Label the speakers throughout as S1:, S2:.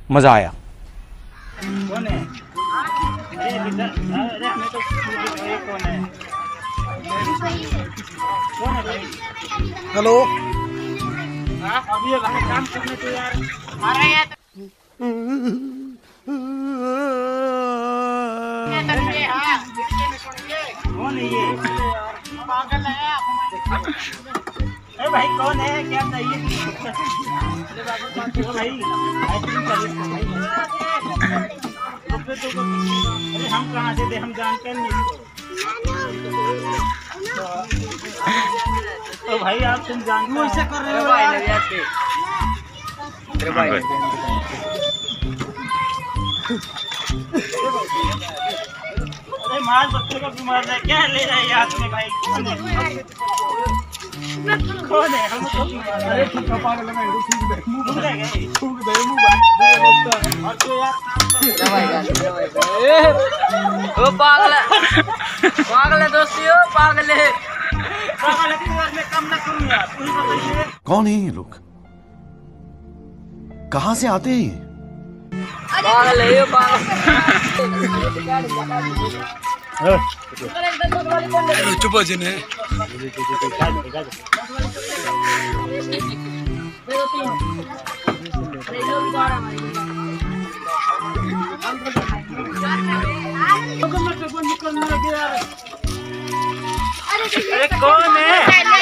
S1: मजा आया।
S2: कौन है? अरे हमें तो कौन है? कौन है भाई?
S3: हेलो।
S2: अभी ये काम करने को यार आ रहा है। कौन है ये? पागल है। अरे भाई कौन है? क्या चाहिए? भाई आइसक्रीम चाहिए। अरे हम कहाँ से दे? हम जानते नहीं। तो भाई आप तुम जानते हो कर रहे हो यार। अरे माल बच्चे को बीमार है क्या ले रहे हैं हाथ में भाई? कौन है? हम तो अरे ठीक है पागल है मुंह दे मुंह और तो यार
S4: ओ पागल है दोस्तियों, पागल है
S2: मैं कम ना करूँ यार। तू ही बताइए
S3: कौन है ये लोग, कहाँ से आते हैं?
S4: पागल है ये पागल।
S3: चुप हो जिन्हें।
S2: अरे कौन है?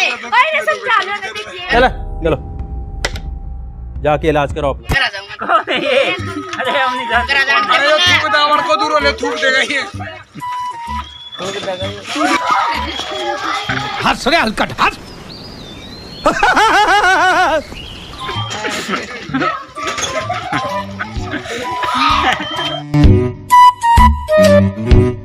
S1: चलो चलो जाके इलाज कराओ।
S2: कौन है ये? अरे हम नहीं जानते।
S3: अरे यो थूक दे हमारे को दूर ले थूक देगा ये।
S1: हंस रे हलकट हंस।